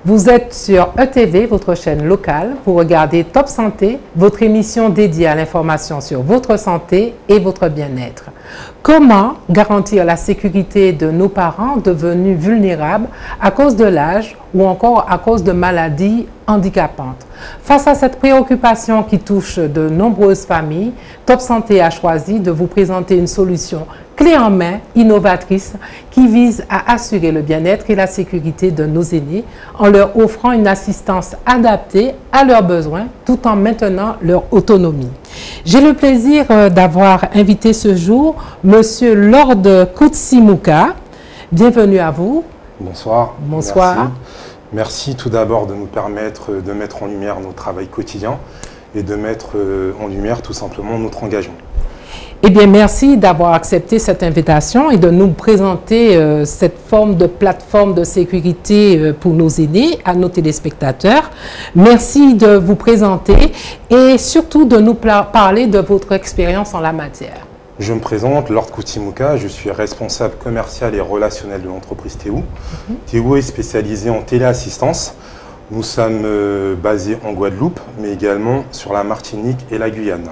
Vous êtes sur ETV, votre chaîne locale. Vous regardez Top Santé, votre émission dédiée à l'information sur votre santé et votre bien-être. Comment garantir la sécurité de nos parents devenus vulnérables à cause de l'âge ou encore à cause de maladies handicapantes? Face à cette préoccupation qui touche de nombreuses familles, Top Santé a choisi de vous présenter une solution clé en main, innovatrice, qui vise à assurer le bien-être et la sécurité de nos aînés en leur offrant une assistance adaptée à leurs besoins tout en maintenant leur autonomie. J'ai le plaisir d'avoir invité ce jour Monsieur Lord Koutsimuka. Bienvenue à vous. Bonsoir. Bonsoir. Merci. Merci tout d'abord de nous permettre de mettre en lumière notre travail quotidien et de mettre en lumière tout simplement notre engagement. Eh bien, merci d'avoir accepté cette invitation et de nous présenter cette forme de plateforme de sécurité pour nos aînés, à nos téléspectateurs. Merci de vous présenter et surtout de nous parler de votre expérience en la matière. Je me présente, Lord Koutsimuka, je suis responsable commercial et relationnel de l'entreprise Théo. Théo est spécialisé en téléassistance. Nous sommes basés en Guadeloupe, mais également sur la Martinique et la Guyane.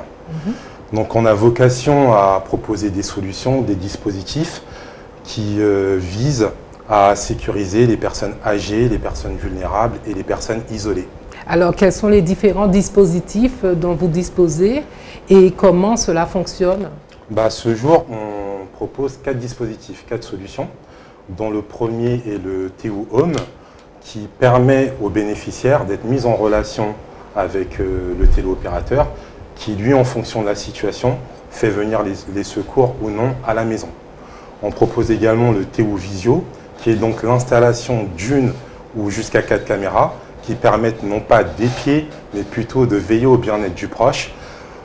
Donc on a vocation à proposer des solutions, des dispositifs qui visent à sécuriser les personnes âgées, les personnes vulnérables et les personnes isolées. Alors quels sont les différents dispositifs dont vous disposez et comment cela fonctionne? Ce jour, on propose 4 dispositifs, 4 solutions, dont le premier est le Théo Home, qui permet aux bénéficiaires d'être mis en relation avec le téléopérateur, qui lui, en fonction de la situation, fait venir les secours ou non à la maison. On propose également le Théo Visio, qui est donc l'installation d'une ou jusqu'à 4 caméras, qui permettent non pas d'épier, mais plutôt de veiller au bien-être du proche,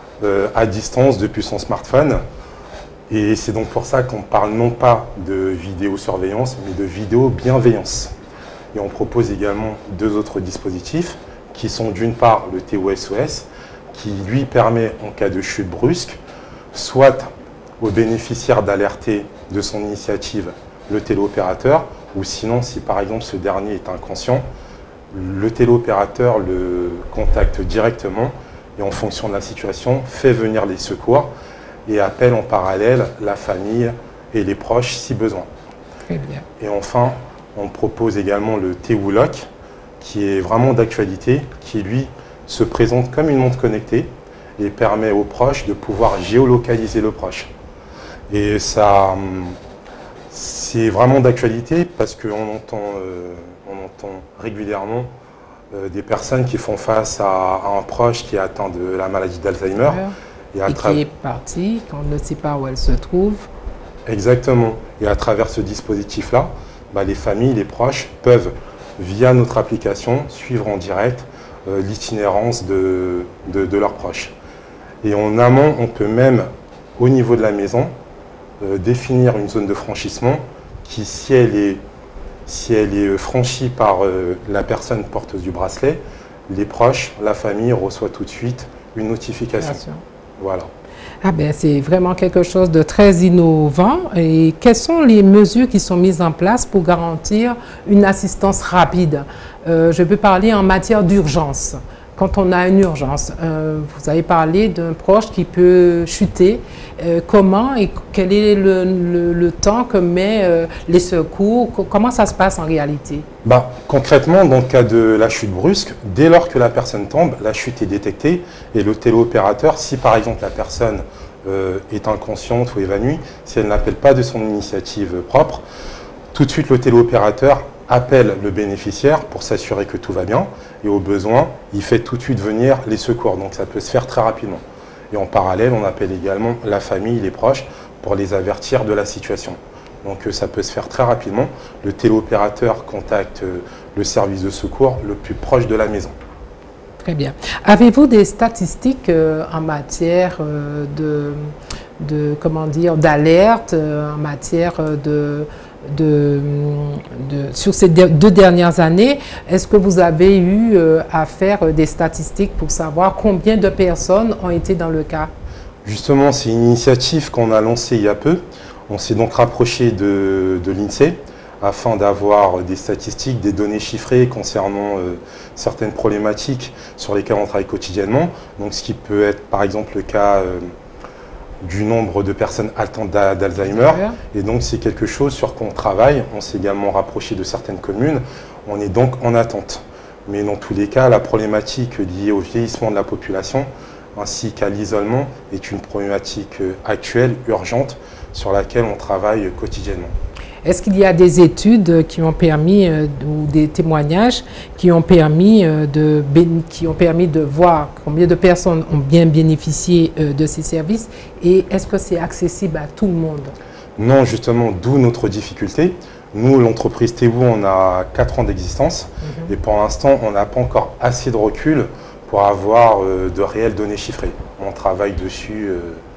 à distance depuis son smartphone. Et c'est donc pour ça qu'on parle non pas de vidéosurveillance, mais de vidéobienveillance. Et on propose également 2 autres dispositifs, qui sont d'une part le Théo SOS, qui lui permet en cas de chute brusque, soit au bénéficiaire d'alerter de son initiative le téléopérateur, ou sinon si par exemple ce dernier est inconscient, le téléopérateur le contacte directement et en fonction de la situation fait venir les secours et appelle en parallèle la famille et les proches si besoin. Très bien. Et enfin, on propose également le Théo Lock, qui est vraiment d'actualité, qui lui se présente comme une montre connectée et permet aux proches de pouvoir géolocaliser le proche. Et ça, c'est vraiment d'actualité parce qu'on entend régulièrement des personnes qui font face à un proche qui est atteint de la maladie d'Alzheimer. Et qui est parti, qu'on ne sait pas où elle se trouve. Exactement. Et à travers ce dispositif-là, les familles, les proches peuvent, via notre application, suivre en direct l'itinérance de leurs proches. Et en amont, on peut même, au niveau de la maison, définir une zone de franchissement qui, si elle est franchie par la personne porteuse du bracelet, les proches, la famille reçoit tout de suite une notification. Voilà. Ah ben, c'est vraiment quelque chose de très innovant. Et quelles sont les mesures qui sont mises en place pour garantir une assistance rapide? Je peux parler en matière d'urgence. Quand on a une urgence, vous avez parlé d'un proche qui peut chuter. Comment et quel est le temps que met les secours? Comment ça se passe en réalité? Concrètement, dans le cas de la chute brusque, dès lors que la personne tombe, la chute est détectée et le téléopérateur, si par exemple la personne est inconsciente ou évanouie, si elle n'appelle pas de son initiative propre, tout de suite le téléopérateur appelle le bénéficiaire pour s'assurer que tout va bien et au besoin, il fait tout de suite venir les secours. Donc ça peut se faire très rapidement. Et en parallèle, on appelle également la famille, les proches pour les avertir de la situation. Donc ça peut se faire très rapidement. Le téléopérateur contacte le service de secours le plus proche de la maison. Très bien. Avez-vous des statistiques en matière d'alerte, en matière sur ces 2 dernières années? Est-ce que vous avez eu à faire des statistiques pour savoir combien de personnes ont été dans le cas? Justement, c'est une initiative qu'on a lancée il y a peu. On s'est donc rapproché de l'INSEE afin d'avoir des statistiques, des données chiffrées concernant certaines problématiques sur lesquelles on travaille quotidiennement. Donc ce qui peut être par exemple le cas du nombre de personnes atteintes d'Alzheimer. Et donc c'est quelque chose sur quoi on travaille. On s'est également rapproché de certaines communes. On est donc en attente. Mais dans tous les cas, la problématique liée au vieillissement de la population ainsi qu'à l'isolement est une problématique actuelle, urgente, sur laquelle on travaille quotidiennement. Est-ce qu'il y a des études qui ont permis, ou des témoignages qui ont permis de voir combien de personnes ont bien bénéficié de ces services, et est-ce que c'est accessible à tout le monde? Non, justement, d'où notre difficulté. Nous, l'entreprise Théou, on a 4 ans d'existence et pour l'instant, on n'a pas encore assez de recul pour avoir de réelles données chiffrées. On travaille dessus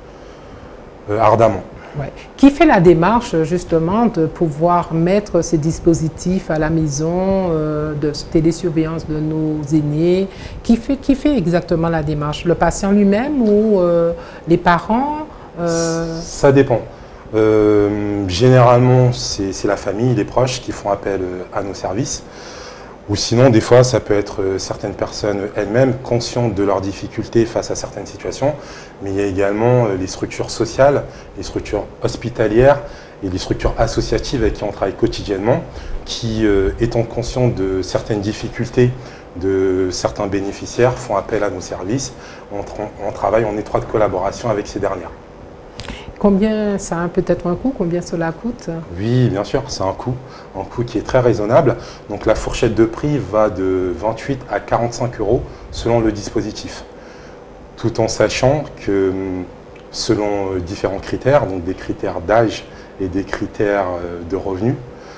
ardemment. Ouais. Qui fait la démarche justement de pouvoir mettre ces dispositifs à la maison de télésurveillance de nos aînés? Qui fait exactement la démarche? Le patient lui-même ou les parents? Ça dépend. Généralement, c'est la famille, les proches qui font appel à nos services. Ou sinon, des fois, ça peut être certaines personnes elles-mêmes conscientes de leurs difficultés face à certaines situations. Mais il y a également les structures sociales, les structures hospitalières et les structures associatives avec qui on travaille quotidiennement, qui, étant conscients de certaines difficultés de certains bénéficiaires, font appel à nos services. On travaille en étroite collaboration avec ces dernières. Combien ça a peut-être un coût? Combien cela coûte? Oui, bien sûr, c'est un coût qui est très raisonnable. Donc la fourchette de prix va de 28 à 45 € selon le dispositif. Tout en sachant que selon différents critères, donc des critères d'âge et des critères de revenus,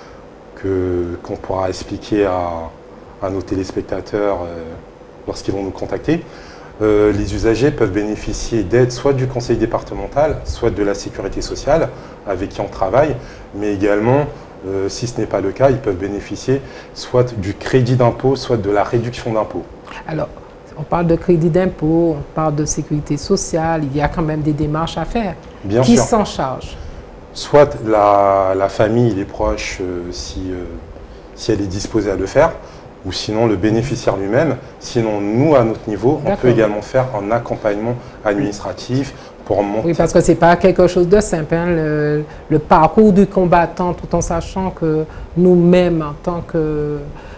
qu'on pourra expliquer à nos téléspectateurs lorsqu'ils vont nous contacter, les usagers peuvent bénéficier d'aide soit du conseil départemental, soit de la sécurité sociale avec qui on travaille, mais également, si ce n'est pas le cas, ils peuvent bénéficier soit du crédit d'impôt, soit de la réduction d'impôt. Alors, on parle de crédit d'impôt, on parle de sécurité sociale, il y a quand même des démarches à faire. Bien sûr. Qui s'en charge? Soit la famille, les proches, si elle est disposée à le faire, ou sinon le bénéficiaire lui-même. Sinon, nous, à notre niveau, on peut également faire un accompagnement administratif pour monter. Oui, parce que ce n'est pas quelque chose de simple, hein, le parcours du combattant, tout en sachant que nous-mêmes, en tant que,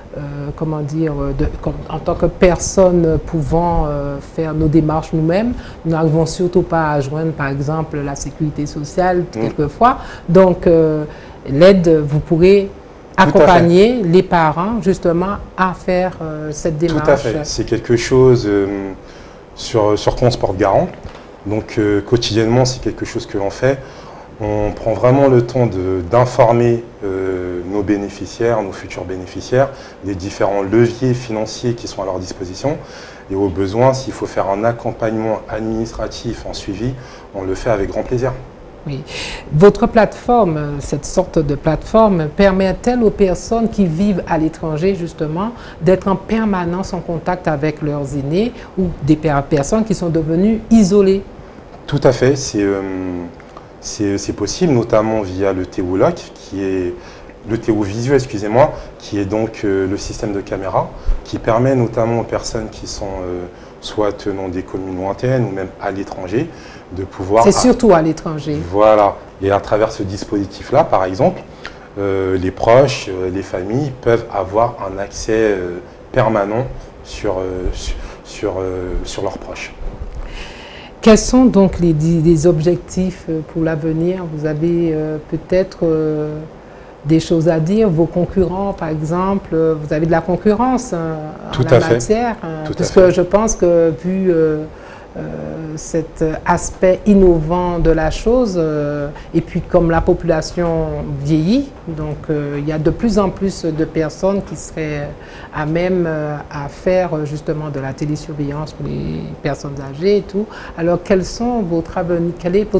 en tant que personnes pouvant faire nos démarches nous-mêmes, nous n'arrivons surtout pas à joindre, par exemple, la sécurité sociale, quelquefois. Donc, l'aide, vous pourrez accompagner les parents justement à faire cette démarche. Tout à fait. C'est quelque chose sur quoi on se porte garant. Donc quotidiennement, c'est quelque chose que l'on fait. On prend vraiment le temps d'informer nos bénéficiaires, nos futurs bénéficiaires, des différents leviers financiers qui sont à leur disposition. Et au besoin, s'il faut faire un accompagnement administratif en suivi, on le fait avec grand plaisir. Oui. Votre plateforme, cette sorte de plateforme, permet-elle aux personnes qui vivent à l'étranger, justement, d'être en permanence en contact avec leurs aînés ou des personnes qui sont devenues isolées? Tout à fait, c'est possible, notamment via le Théou Lock, qui est le Théou Visio, excusez-moi, qui est donc le système de caméra, qui permet notamment aux personnes qui sont soit dans des communes lointaines ou même à l'étranger, de pouvoir... C'est surtout à l'étranger. Voilà. Et à travers ce dispositif-là, par exemple, les proches, les familles peuvent avoir un accès permanent sur leurs proches. Quels sont donc les objectifs pour l'avenir? Vous avez peut-être des choses à dire, vos concurrents par exemple, vous avez de la concurrence en la matière, puisque je pense que vu cet aspect innovant de la chose, et puis comme la population vieillit, donc il y a de plus en plus de personnes qui seraient à même à faire justement de la télésurveillance pour les personnes âgées et tout. Alors quel est votre avenir, quelle est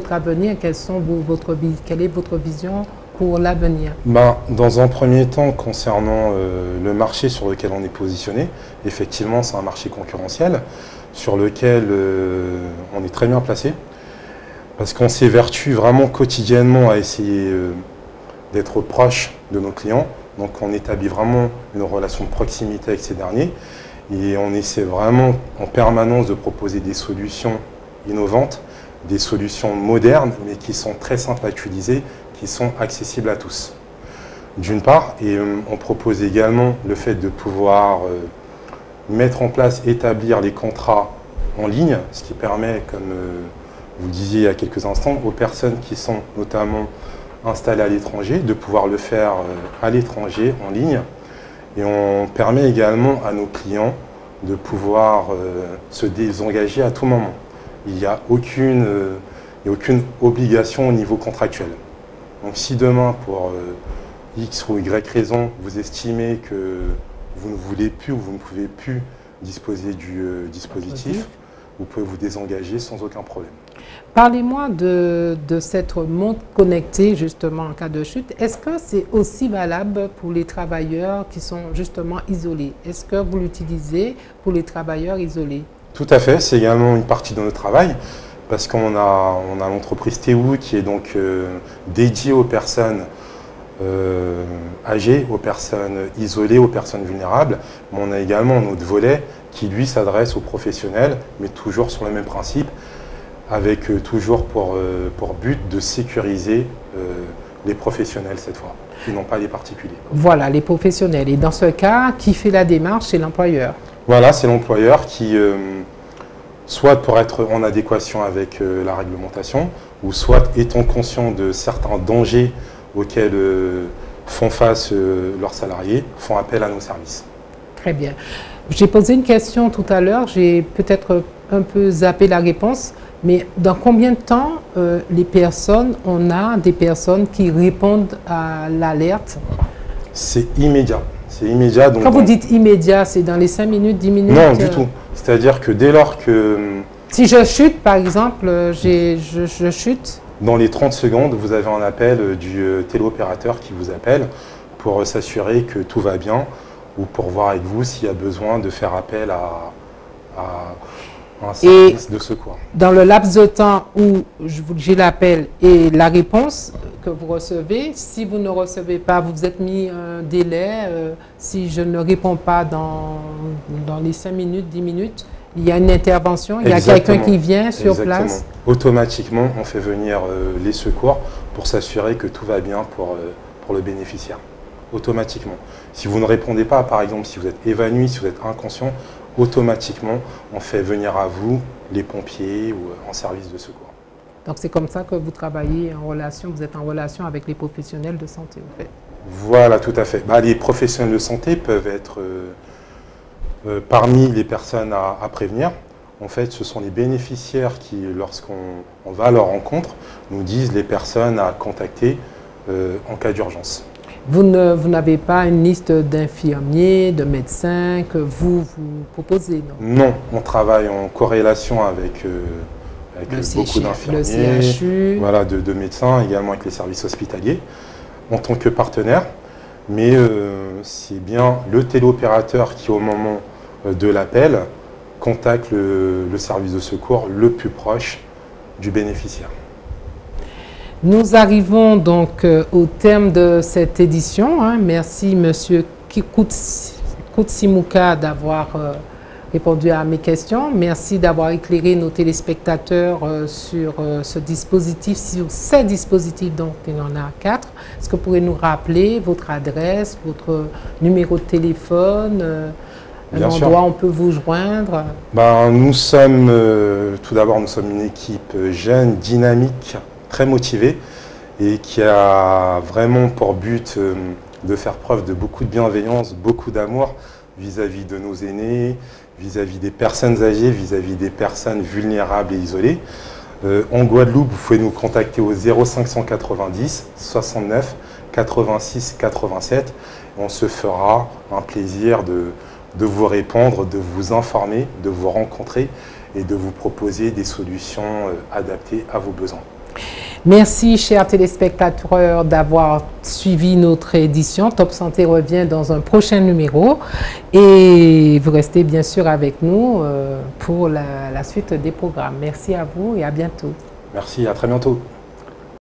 votre vision pour l'avenir? Dans un premier temps, concernant le marché sur lequel on est positionné, effectivement c'est un marché concurrentiel sur lequel on est très bien placé parce qu'on s'évertue vraiment quotidiennement à essayer d'être proche de nos clients. Donc on établit vraiment une relation de proximité avec ces derniers et on essaie vraiment en permanence de proposer des solutions innovantes, des solutions modernes mais qui sont très simples à utiliser, qui sont accessibles à tous. D'une part, et on propose également le fait de pouvoir mettre en place, établir les contrats en ligne, ce qui permet, comme vous le disiez il y a quelques instants, aux personnes qui sont notamment installées à l'étranger, de pouvoir le faire à l'étranger, en ligne. Et on permet également à nos clients de pouvoir se désengager à tout moment. Il n'y a aucune obligation au niveau contractuel. Donc si demain, pour X ou Y raison, vous estimez que vous ne voulez plus ou vous ne pouvez plus disposer du dispositif, vous pouvez vous désengager sans aucun problème. Parlez-moi de cette montre connectée justement en cas de chute. Est-ce que c'est aussi valable pour les travailleurs qui sont justement isolés? Est-ce que vous l'utilisez pour les travailleurs isolés? Tout à fait, c'est également une partie de notre travail parce qu'on a l'entreprise TEWU qui est donc dédiée aux personnes âgées, aux personnes isolées, aux personnes vulnérables. Mais on a également notre volet qui lui s'adresse aux professionnels, mais toujours sur le même principe, avec toujours pour but de sécuriser les professionnels cette fois, qui n'ont pas les particuliers. Voilà, les professionnels. Et dans ce cas, qui fait la démarche? C'est l'employeur. Voilà, c'est l'employeur qui, soit pour être en adéquation avec la réglementation, ou soit étant conscient de certains dangers auxquels font face leurs salariés, font appel à nos services. Très bien. J'ai posé une question tout à l'heure, j'ai peut-être un peu zappé la réponse, mais dans combien de temps on a des personnes qui répondent à l'alerte? C'est immédiat. C'est immédiat. Donc quand vous dites immédiat, c'est dans les 5 minutes, 10 minutes? Non, du tout. C'est-à-dire que dès lors que... Si je chute, par exemple, je chute. Dans les 30 secondes, vous avez un appel du téléopérateur qui vous appelle pour s'assurer que tout va bien ou pour voir avec vous s'il y a besoin de faire appel à un service de secours. Dans le laps de temps où j'ai l'appel et la réponse que vous recevez, si vous ne recevez pas, vous vous êtes mis un délai, si je ne réponds pas dans les 5 minutes, 10 minutes, il y a une intervention, il y a quelqu'un qui vient sur place. Automatiquement, on fait venir les secours pour s'assurer que tout va bien pour le bénéficiaire. Automatiquement. Si vous ne répondez pas, par exemple, si vous êtes évanoui, si vous êtes inconscient, automatiquement, on fait venir à vous les pompiers ou en service de secours. Donc c'est comme ça que vous travaillez en relation, vous êtes en relation avec les professionnels de santé, en fait. Voilà, tout à fait. Les professionnels de santé peuvent être parmi les personnes à prévenir. En fait, ce sont les bénéficiaires qui, lorsqu'on va à leur rencontre, nous disent les personnes à contacter en cas d'urgence. Vous n'avez pas une liste d'infirmiers, de médecins que vous proposez, non? Non, on travaille en corrélation avec beaucoup d'infirmiers, voilà, de médecins, également avec les services hospitaliers, en tant que partenaire. Mais c'est bien le téléopérateur qui, au moment de l'appel, contacte le service de secours le plus proche du bénéficiaire. Nous arrivons donc au terme de cette édition. Merci Monsieur Koutsimuka d'avoir répondu à mes questions. Merci d'avoir éclairé nos téléspectateurs sur ce dispositif, sur ces dispositifs dont il en a 4. Est-ce que vous pourriez nous rappeler votre adresse, votre numéro de téléphone, un endroit où on peut vous joindre? Nous sommes, tout d'abord, nous sommes une équipe jeune, dynamique, très motivée et qui a vraiment pour but de faire preuve de beaucoup de bienveillance, beaucoup d'amour vis-à-vis de nos aînés, vis-à-vis des personnes âgées, vis-à-vis des personnes vulnérables et isolées. En Guadeloupe, vous pouvez nous contacter au 0590 69 86 87. On se fera un plaisir de vous répondre, de vous informer, de vous rencontrer et de vous proposer des solutions adaptées à vos besoins. Merci, chers téléspectateurs, d'avoir suivi notre édition. Top Santé revient dans un prochain numéro et vous restez bien sûr avec nous pour la suite des programmes. Merci à vous et à bientôt. Merci, à très bientôt.